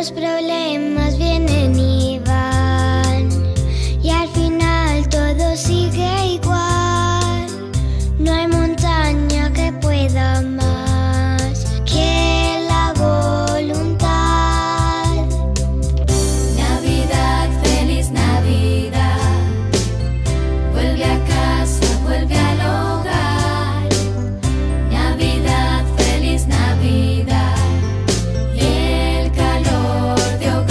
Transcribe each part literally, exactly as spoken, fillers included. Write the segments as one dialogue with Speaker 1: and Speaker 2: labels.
Speaker 1: Los problemas vienen y van, y al final todo sigue igual. No hay montaña que pueda más que la voluntad.
Speaker 2: Navidad, feliz Navidad. Vuelve a casa, vuelve al hogar. Navidad, feliz Navidad. Y el calor de hogar.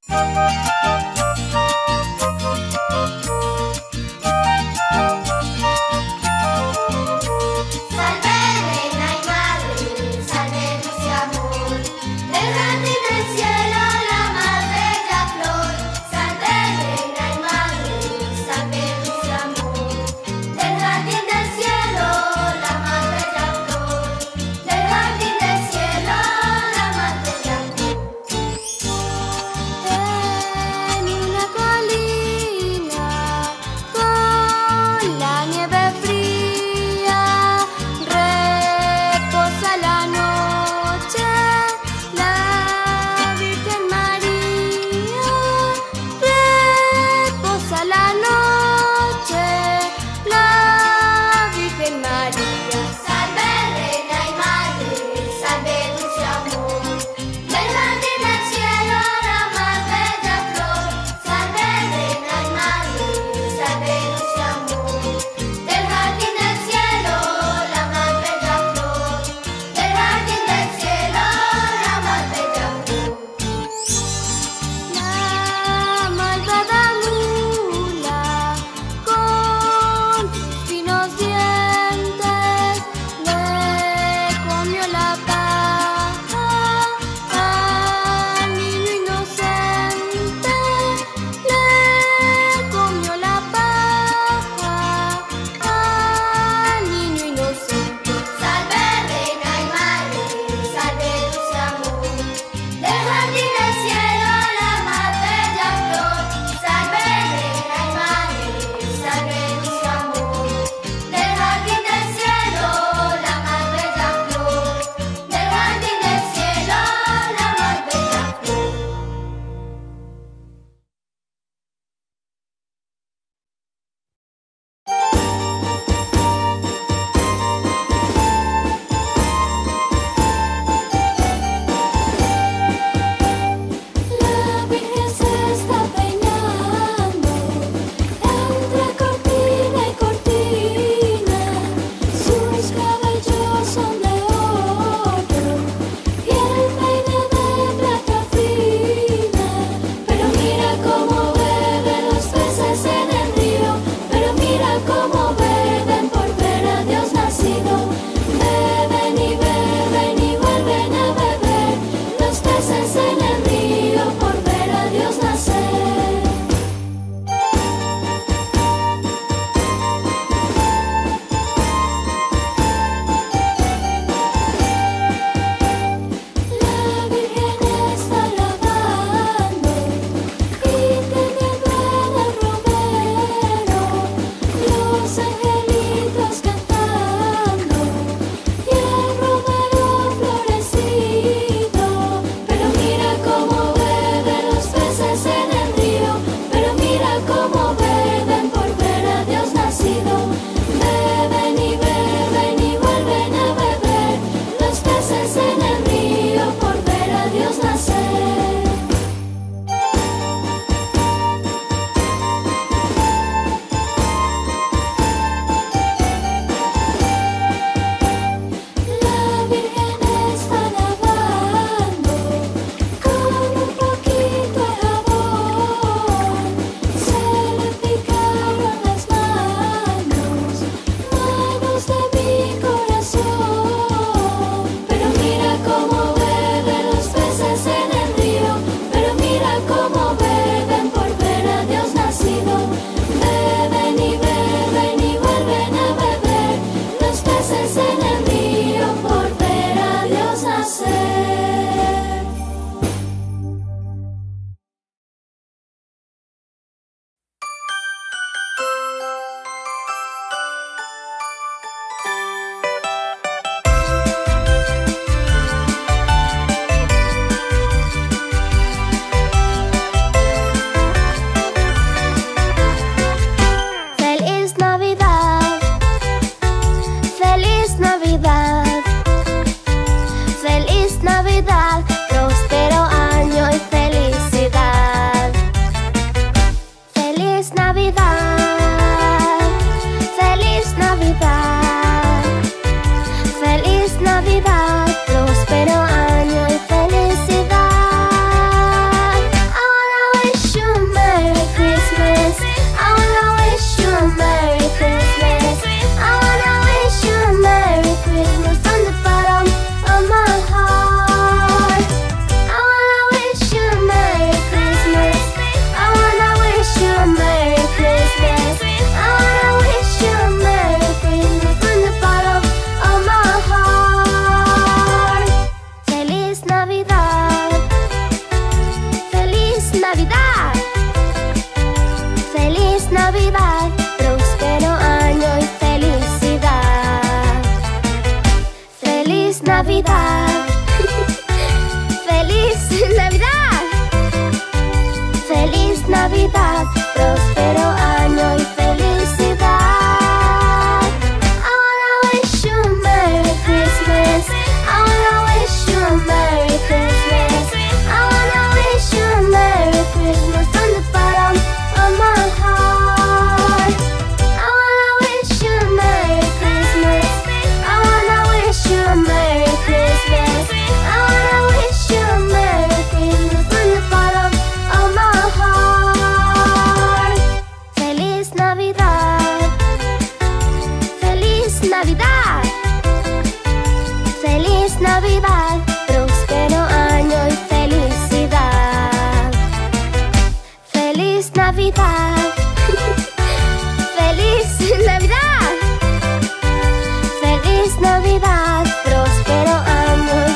Speaker 1: Del Christmas from the bottom of my heart. I wanna wish you a Merry Christmas. I wanna wish you a Merry Christmas. I wanna wish you a Merry Christmas from the bottom of my heart. Feliz Navidad. Feliz Navidad. Feliz Navidad. Próspero año y felicidad. Feliz Navidad. Feliz Navidad. Feliz Navidad. Próspero año y felicidad. I wanna wish you a Merry Christmas. I wanna wish you a Merry Christmas. I wanna wish you a Merry Christmas from the bottom of my heart. I wanna wish you a Merry Christmas. I wanna wish you a Merry Christmas. I wanna wish you a Merry Christmas from the bottom of my heart. Feliz Navidad. Feliz Navidad. Feliz Navidad. Próspero año y felicidad. Feliz Navidad. Feliz Navidad. Feliz Navidad. Próspero año y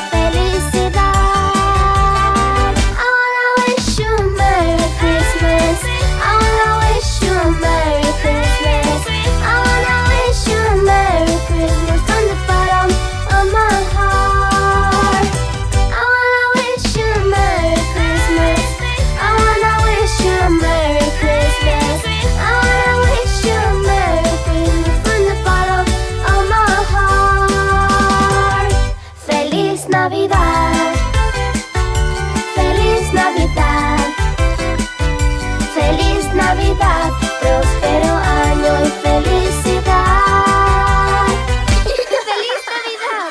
Speaker 1: felicidad. I wanna wish you a Merry Christmas. I wanna wish you a Merry Christmas. I wanna wish you a Merry Christmas from the bottom of my heart. I wanna wish you a Merry Christmas. I wanna wish you a Merry Christmas. I wanna wish you a Merry Christmas from the bottom of my heart. Feliz Navidad. Feliz Navidad. Feliz Navidad. Próspero año y felicidad. ¡Feliz Navidad!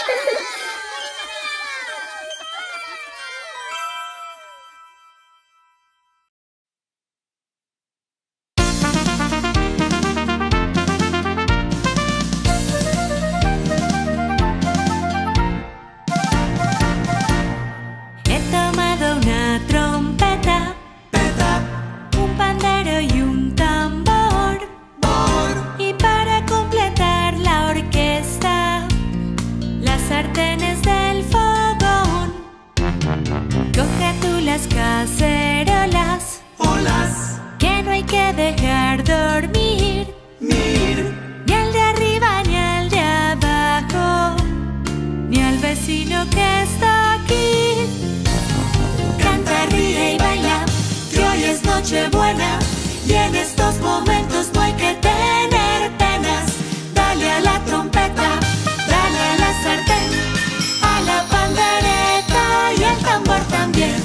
Speaker 3: He tomado una trompeta, un pandero y un tambor, y para completar la orquesta, las sartenes del fogón. Coge tú las cacerolas, que no hay que dejar dormir, ni al de arriba ni al de abajo, ni al vecino que está aquí. Canta, ríe y baila, que hoy es Nochebuena, y en estos momentos no hay que tener penas. Dale a la trompeta, dale a la sartén, a la pandereta y al tambor también.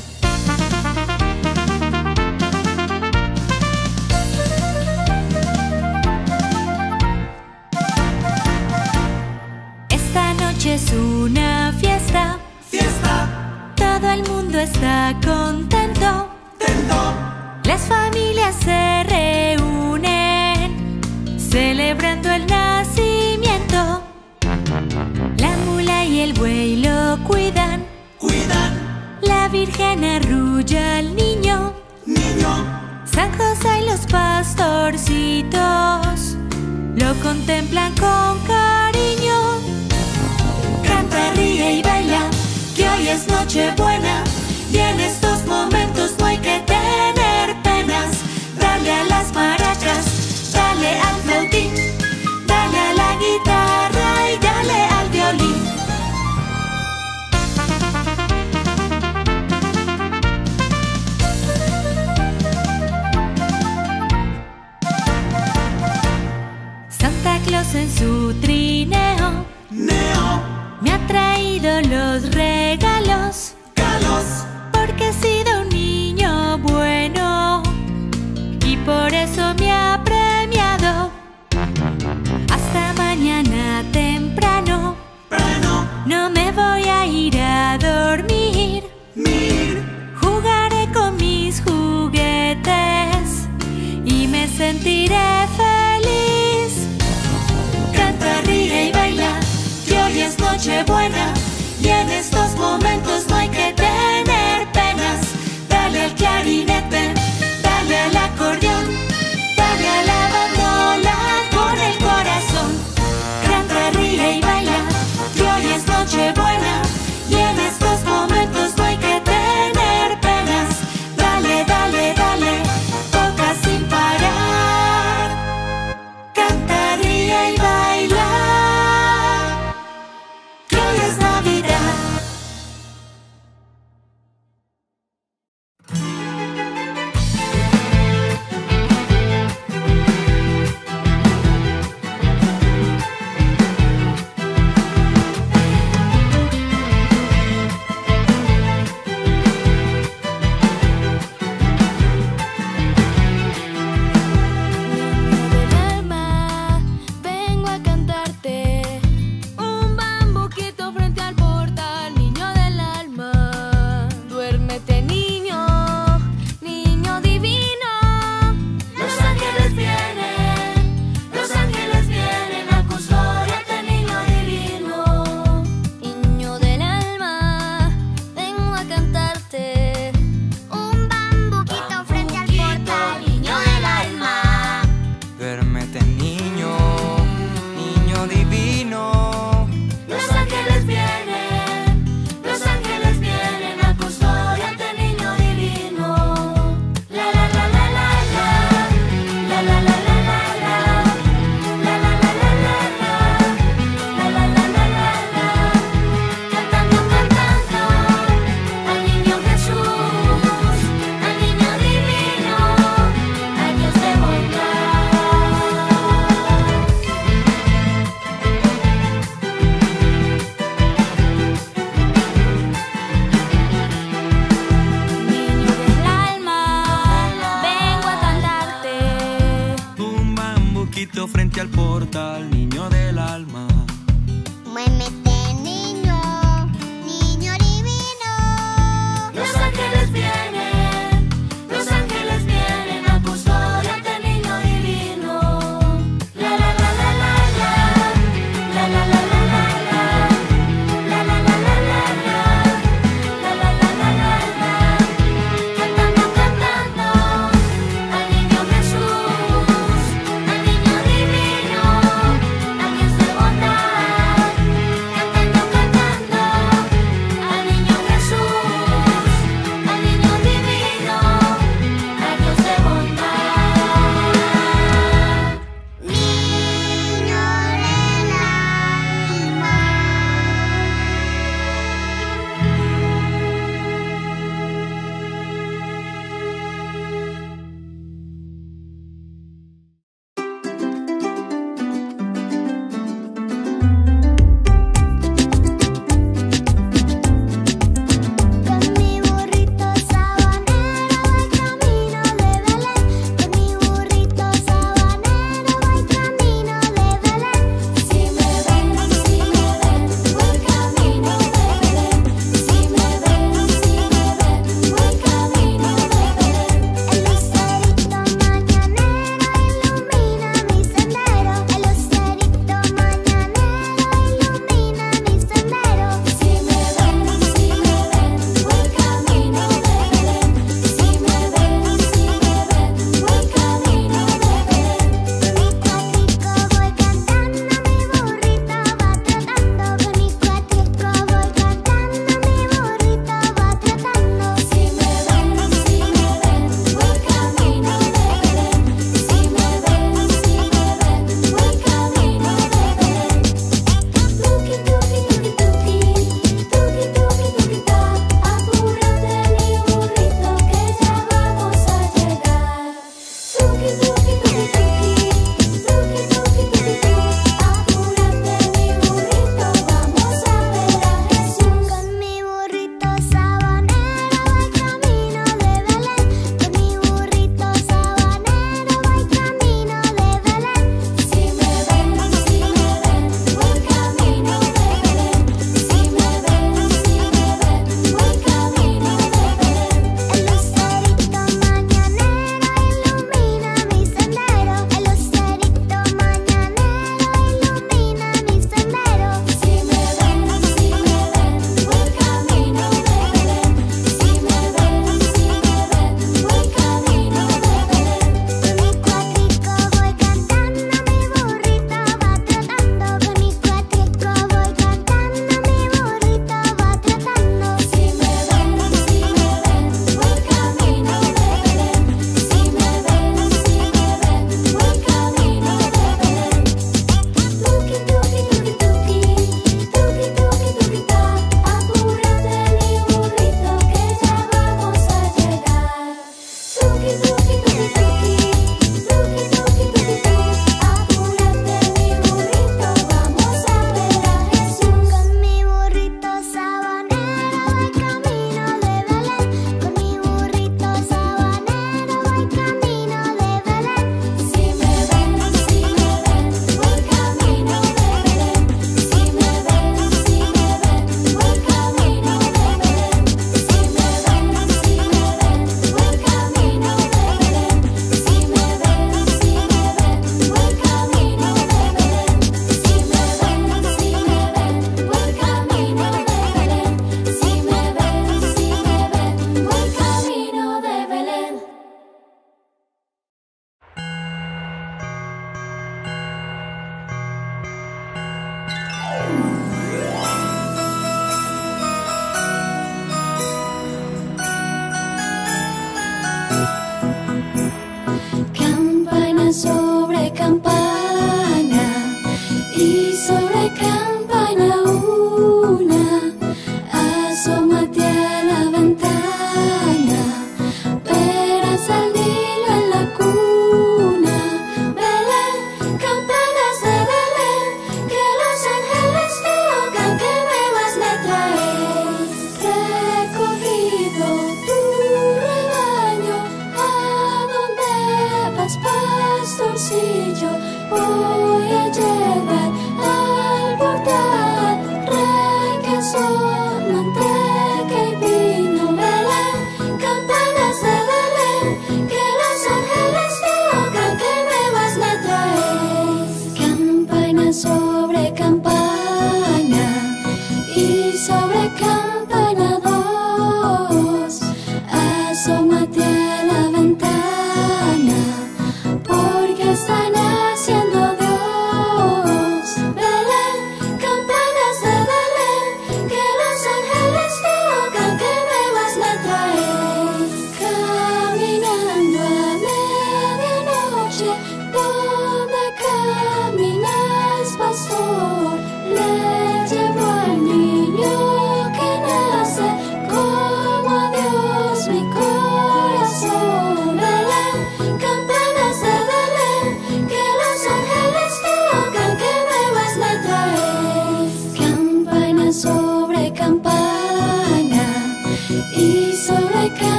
Speaker 3: Esta noche es una fiesta, todo el mundo está contento. Las familias se reúnen, celebrando el nacimiento. La mula y el buey lo cuidan, la Virgen arrulla al niño, San José y los pastorcitos lo contemplan con cariño. Canta, ríe y baila, que hoy es Nochebuena, y en estos momentos no hay que tener penas. Dale a las maracas, dale al flautín, dale a la guitarra y dale al violín. Santa Claus en su trineo me ha traído los regalos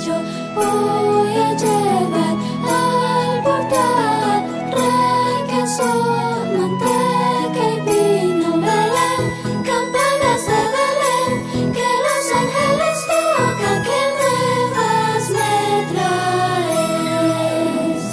Speaker 2: yo voy a llevar al portal requesón, manteca y vino. Belén, campanas de Belén, que los ángeles tocan, que nuevas me traes.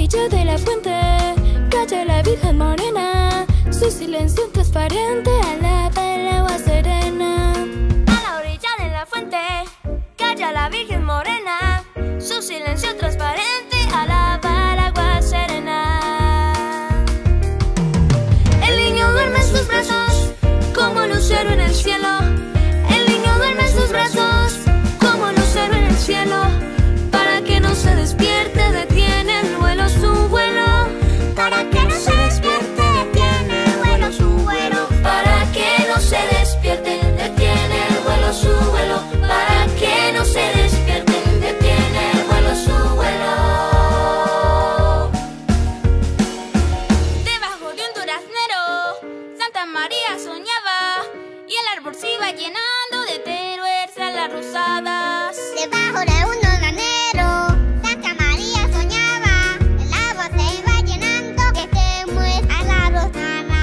Speaker 2: orilla de la fuente calla la Virgen morena, su silencio transparente alaba el agua serena.
Speaker 1: A la orilla de la fuente calla la Virgen morena, su silencio transparente alaba el agua serena. El niño duerme en sus brazos como lucero en el cielo. El niño duerme en sus brazos como lucero en el cielo. Para que no se despierte detiene el vuelo su vuelo. Para que no se despierte detiene el vuelo su vuelo. Para que no se despierte detiene el vuelo su vuelo. Para que no se despierte detiene el vuelo su vuelo. Debajo de un duraznero Santa María soñaba y el árbol se iba llenando de teruerzas las rosadas.
Speaker 4: Debajo de un duraznero Santa María soñaba, el árbol se iba llenando de teruerzas la rosada.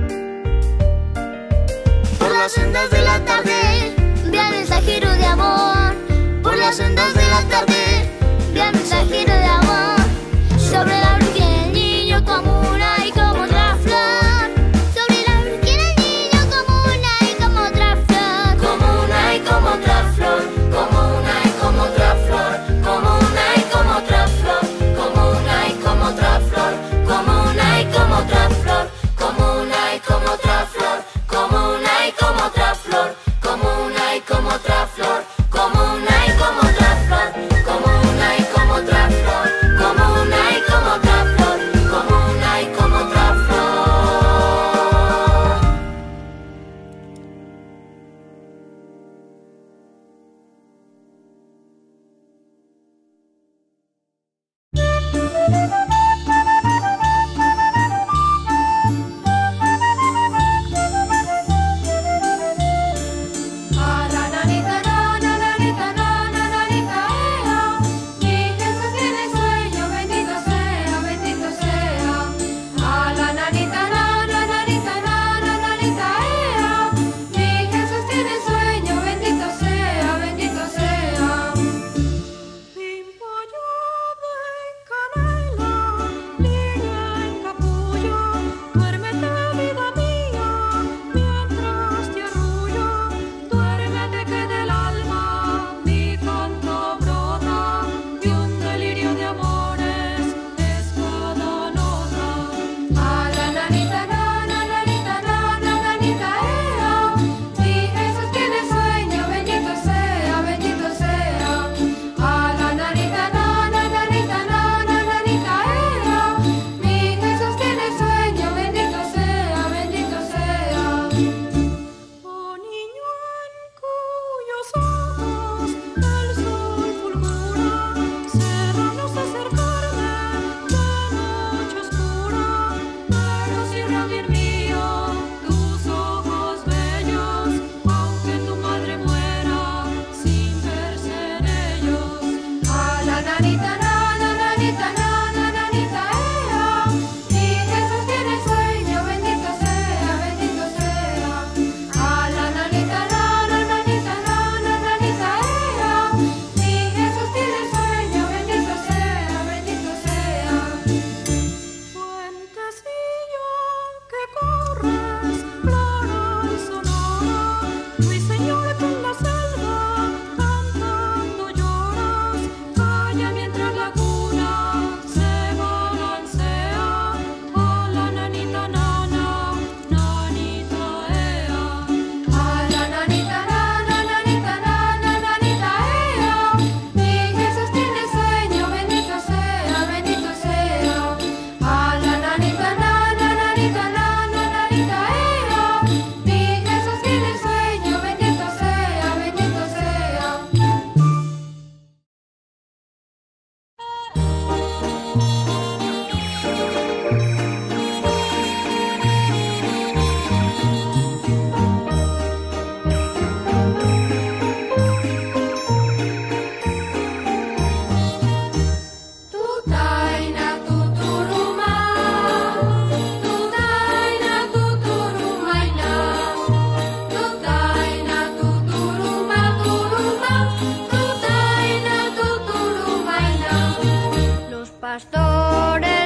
Speaker 1: Por las sendas de la tarde vi al mensajero de amor. Por las sendas de la tarde vi al mensajero de amor. Sobre la Virgen el niño como una y como otra flor.
Speaker 4: Sobre la Virgen el niño como una y como otra flor.
Speaker 1: Como una y como otra flor. Como una y como otra flor. Como una y como otra flor. Como una y como otra flor. Como una y como otra flor. Como una y como otra flor. Como una y como otra flor. Como una y como otra flor. Como una y como otra flor. Como una y como otra flor. Como una y como otra flor. Como una y como otra flor.
Speaker 2: A la nanita na, na, nanita na, na, nanita ea, mi Jesús tiene sueño, bendito sea, bendito sea. A la nanita na, na, nanita na, na, nanita ea, mi Jesús tiene sueño, bendito sea, bendito sea. Pimpolludo en canela, niña en capullo, duérmete vida mía, mientras te arrullo. Duérmete que del alma mi canto brota, y un delirio de amores es cada nota. A la nanita na, na, nanita na, na, nanita ea, mi Jesús tiene sueño, bendito sea, bendito sea. A la nanita na, na, nanita na, na, nanita ea, mi Jesús tiene sueño, bendito sea, bendito sea. Oh niño en cuyos ojos el sol fulgura, serranos acercarme de noche oscura, pero cierra bien mío tus ojos bellos, aunque tu madre muera sin verse en ellos. A la nanita na, na, nanita na, na, nanita ea, mi Jesús tiene sueño, bendito sea, bendito sea. A la nanita na, na, nanita na, na, nanita ea, mi Jesús tiene sueño, bendito sea, bendito sea. Fuentecilla que corres, clara y sonora, ruiseñor que en la selva cantando lloras, calla mientras la cuna se balancea. A la nanita nana, nanita ea. A la nanita nana, nanita nana, nanita ea, mi Jesús tiene sueño, bendito sea, bendito sea. A la nanita nana, nanita nana, nanita ea, mi Jesús tiene sueño, bendito sea, bendito sea. Tutaina tuturuma, tutaina tuturumaina, tutaina tuturuma turuma, tutaina tuturumaina. Los pastores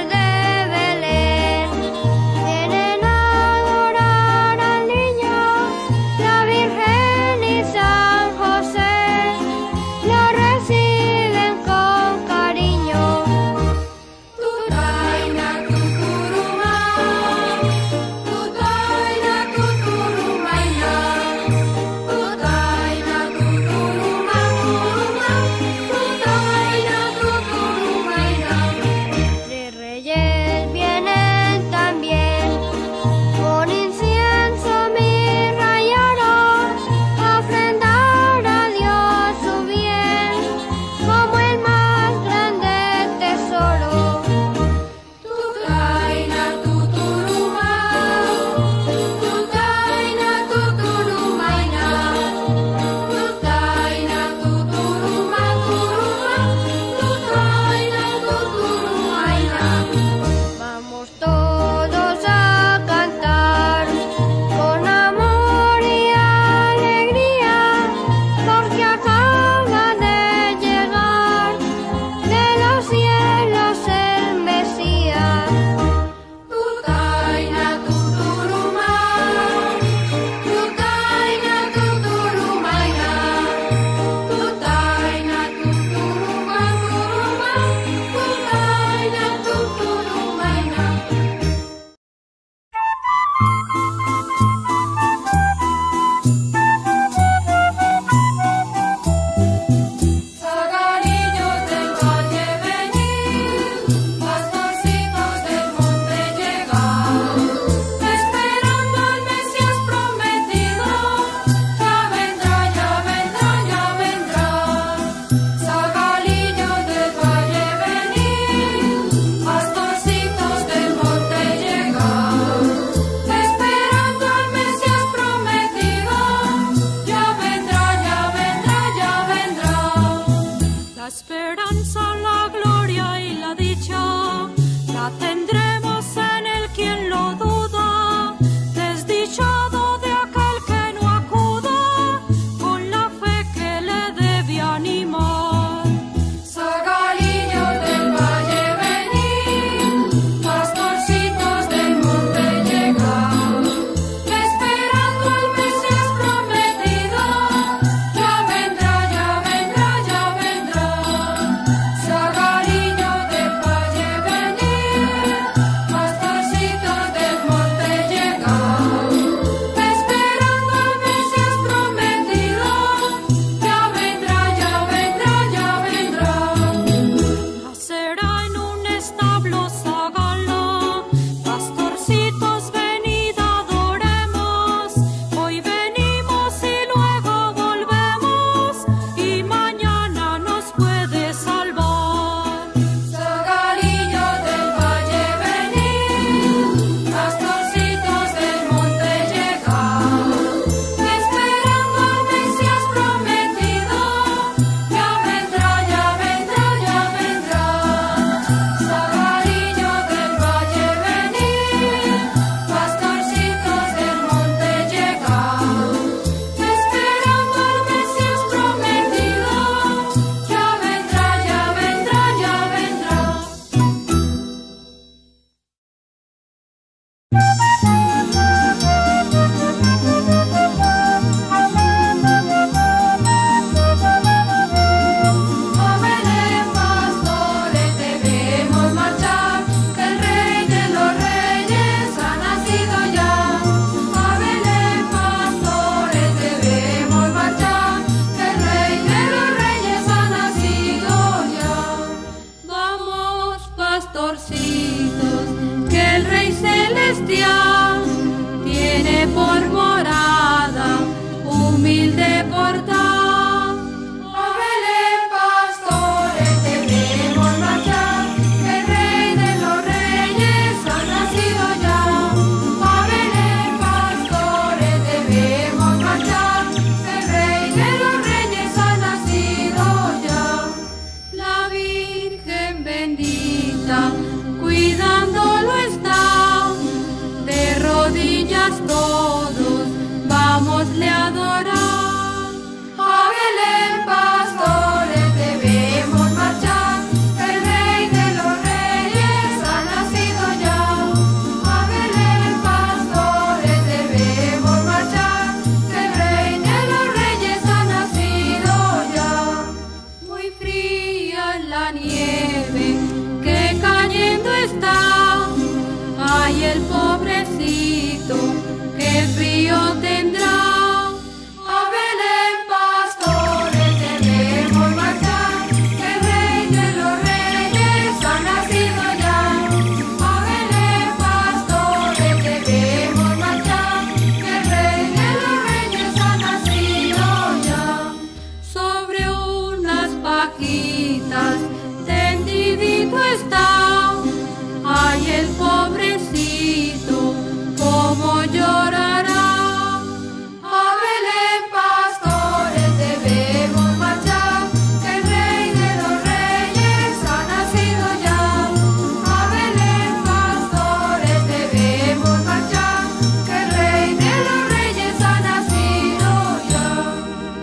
Speaker 2: pastorcitos que el Rey Celestial tiene por morada, humilde portal. A Belén, pastores, debemos marchar, que el Rey de los Reyes ha nacido ya. A Belén, pastores, debemos marchar, que el Rey de los Reyes ha nacido ya. La Virgen bendita, cuidándolo está, de rodillas todos vámosle a adorar. A Belén, pastores, debemos marchar, el Rey de los Reyes ha nacido ya. A Belén, pastores, debemos marchar, el Rey de los Reyes ha nacido ya. Muy fría la nieve que cayendo está, ay, el pobrecito, qué frío tendrá. A Belén, pastores, debemos marchar, que el Rey de los Reyes ha nacido ya. A Belén, pastores, debemos marchar, que el Rey de los Reyes ha nacido ya. Sobre unas pajitas tendidito está, ay, el pobrecito, cómo llorará. A Belén, pastores, debemos marchar, que el Rey de los Reyes ha nacido ya. A Belén, pastores, debemos marchar, que el Rey de los Reyes ha nacido ya.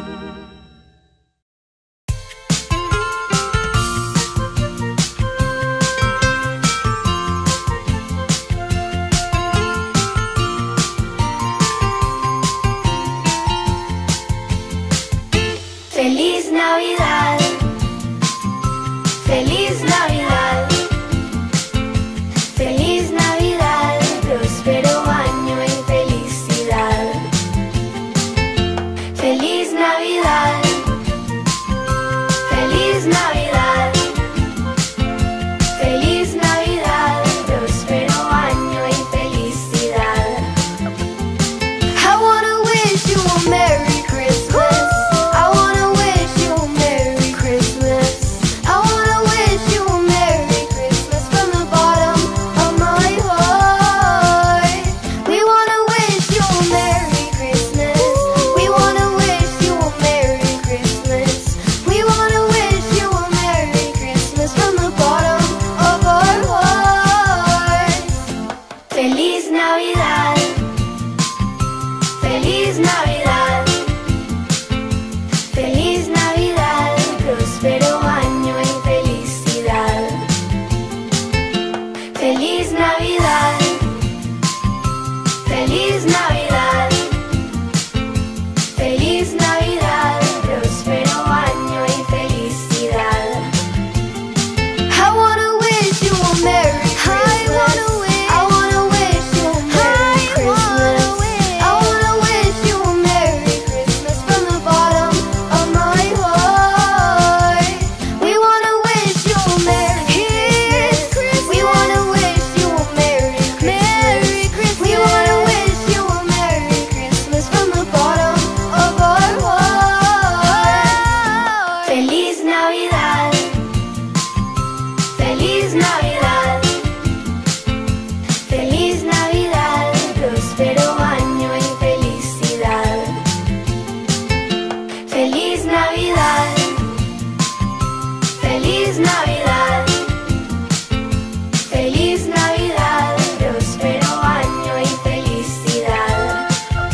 Speaker 1: Feliz Navidad, feliz Navidad, feliz Navidad, próspero año y felicidad. Feliz Navidad, feliz Navidad, feliz Navidad, próspero año y felicidad. I wanna wish you a Merry Christmas. I wanna wish you a Merry Christmas. I wanna wish you a Merry Christmas from the bottom of my heart. We wanna wish you a Merry Christmas. We wanna wish you a Merry Christmas. We wanna wish you a Merry Christmas from the bottom of our hearts. Feliz Navidad, feliz Navidad, feliz Navidad, próspero año y felicidad. Feliz Navidad, feliz Navidad, feliz Navidad, próspero año y felicidad. I wanna wish you a Merry Christmas. I wanna wish you a Merry Christmas. I wanna wish you a Merry Christmas from the bottom of my heart. We wanna wish you a Merry Christmas. We wanna wish you a Merry Christmas. We wanna wish you a Merry Christmas from the bottom of our heart. Feliz Navidad, feliz Navidad, feliz Navidad, próspero año y felicidad. Feliz Navidad, feliz Navidad, feliz Navidad, próspero año y felicidad.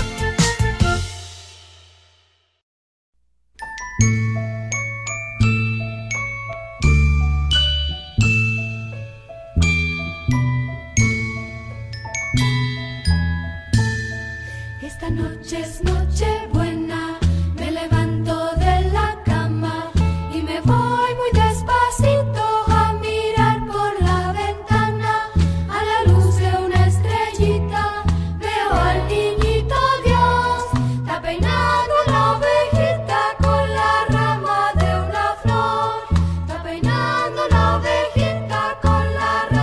Speaker 3: Esta noche es noche buena, me levanto de la cama y me voy muy despacito a mirar por la ventana. A la luz de una estrellita veo al niñito Dios, está peinando la ovejita con la rama de una flor, está peinando la ovejita con la rama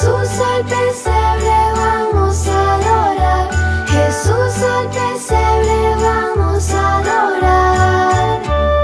Speaker 1: Jesús al pesebre vamos a adorar. Jesús al pesebre vamos a adorar.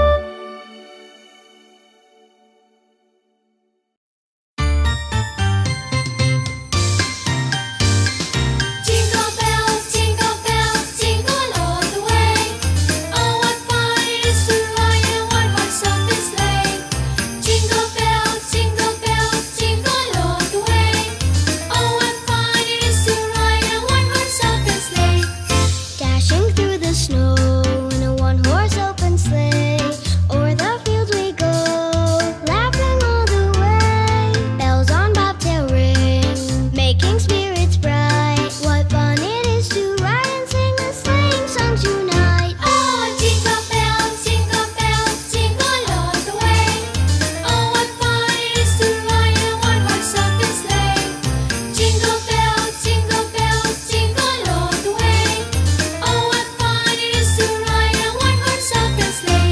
Speaker 3: Jingle bells, jingle bells, jingle all the way. Oh, what fun it is to ride in a one-horse open sleigh. Jingle bells, jingle bells, jingle all the way. Oh, what fun it is to ride in a one-horse open sleigh.
Speaker 4: Dashing through the snow in a one-horse open sleigh. O'er the fields we go, laughing all the way. Bells on bobtail ring, making spirits bright. What fun it is to ride and sing a sleighing song tonight.
Speaker 3: Oh, jingle bells, jingle bells, jingle all the way. Oh, what fun it is to ride in a one-horse open sleigh. Jingle bells, jingle bells, jingle all the way. Oh, what fun it is to ride in a one-horse open sleigh.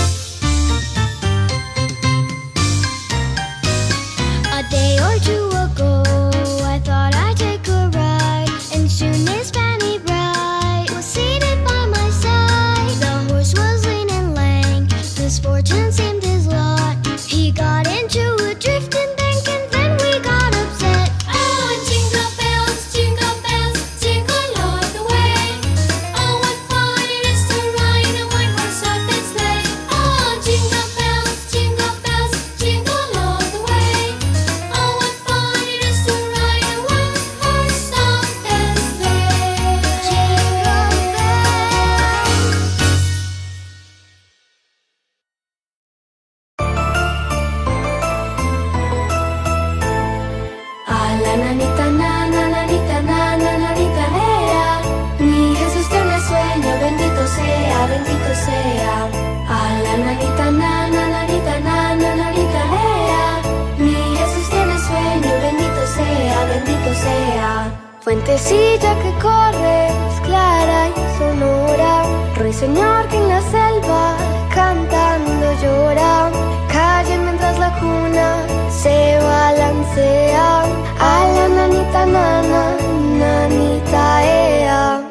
Speaker 4: A day or two ago, I thought I'd take a ride, and soon Miss Fanny Bright was seated by my side. The horse was lean and lank, misfortune seemed his lot. He got into a drifting bank, and then we got upset.
Speaker 3: Oh, jingle bells, jingle bells, jingle all the way. Oh, what fun it is to ride in a one-horse open sleigh. Oh, jingle bells, jingle bells, jingle all the way. Oh, what fun it is to ride in a one-horse open sleigh.
Speaker 4: Jingle
Speaker 1: A la nanita nana, nanita nana, nanita Lea, mi Jesús tiene sueño, bendito sea, bendito sea. A la nanita nana, nanita nana, nanita Lea, mi Jesús tiene sueño, bendito sea, bendito sea. Fuentecilla que corre, es clara y sonora, ruiseñor que en la selva cantando llora, calle mientras la cuna se balancea. A la nanita nana, nanita ea.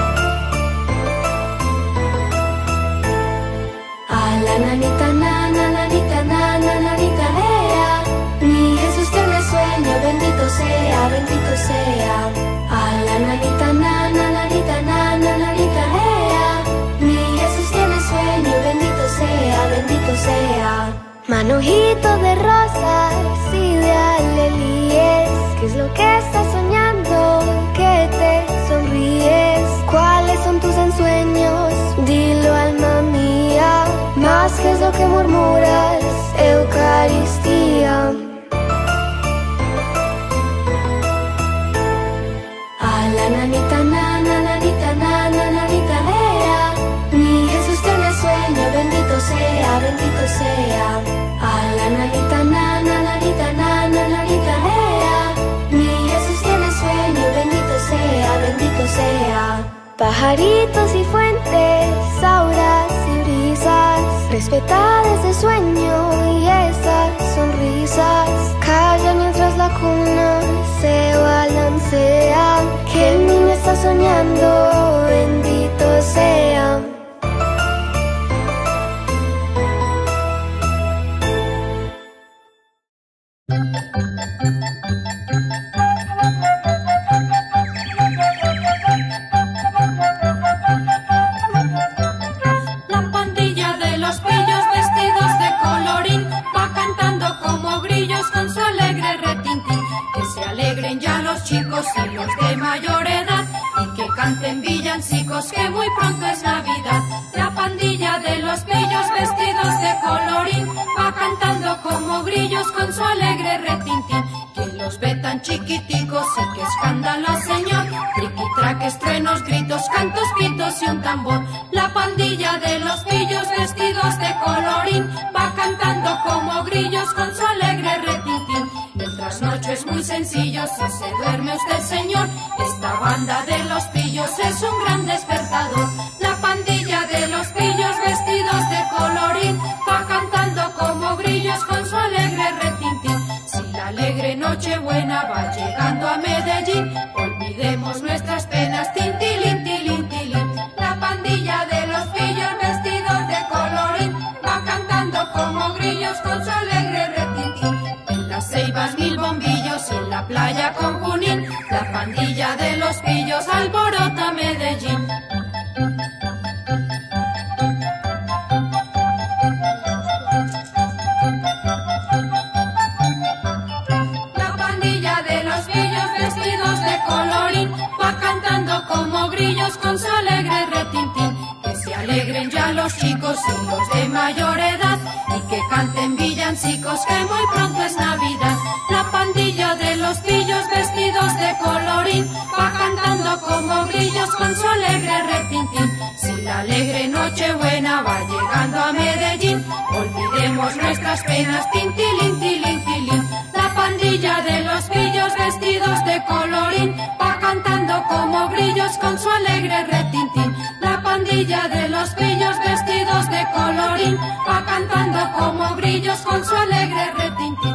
Speaker 1: A la nanita nana, nanita nana, nanita Lea, mi Jesús tiene sueño, bendito sea, bendito sea. A la nanita nana, nanita nana, nanita Lea, mi Jesús tiene sueño, bendito sea, bendito sea. Manojito de rosas y de alelíes, ¿qué es lo que estás soñando? ¿Qué te sonríes? ¿Cuáles son tus ensueños? Dilo, alma mía, más que es lo que murmuras, Eucaristía. A la nanita nana, nanita nana, nanita Lea, mi Jesús tiene sueño, bendito sea, bendito sea. A la nanita nana, nanita nana, nanita Lea, mi Jesús tiene sueño, bendito sea, bendito sea. Pajaritos y fuentes, auras y brisas, respeta ese sueño y esas sonrisas. Calla mientras la cuna se balancea, que el niño está soñando, bendito sea.
Speaker 2: La pandilla de los pillos vestidos de colorín va cantando como grillos con su alegre retintín. Que se alegren ya los chicos y los de mayor edad y que canten villancicos que muy pronto es Navidad. La pandilla de los pillos vestidos de colorín va cantando como grillos con su alegre retintín. ¿Quién los ve tan chiquiticos y qué escándalo, señor? Triquitraques, truenos, gritos, cantos, pitos y un tambor. La pandilla de los pillos vestidos de colorín va cantando como grillos con su alegre retintín. El trasnocho es muy sencillo, si se duerme usted, señor, esta banda de los pillos es un gran despertador. La pandilla de los pillos vestidos de colorín va cantando como grillos con su alegre retintín. Si la alegre Nochebuena va a llegar Junín, la pandilla de los pillos alborota Medellín. La pandilla de los pillos vestidos de colorín va cantando como grillos con su alegre retintín. Que se alegren ya los chicos y los de mayor edad y que canten villancicos que muy pronto es Navidad. La pandilla de los pillos vestidos de colorín va cantando como grillos con su alegre retintín. Si la alegre Nochebuena va llegando a Medellín, olvidemos nuestras penas, tintilín, tilín, tilín. La pandilla de los pillos vestidos de colorín va cantando como grillos con su alegre retintín. La pandilla de los pillos vestidos de colorín va cantando como grillos con su alegre retintín.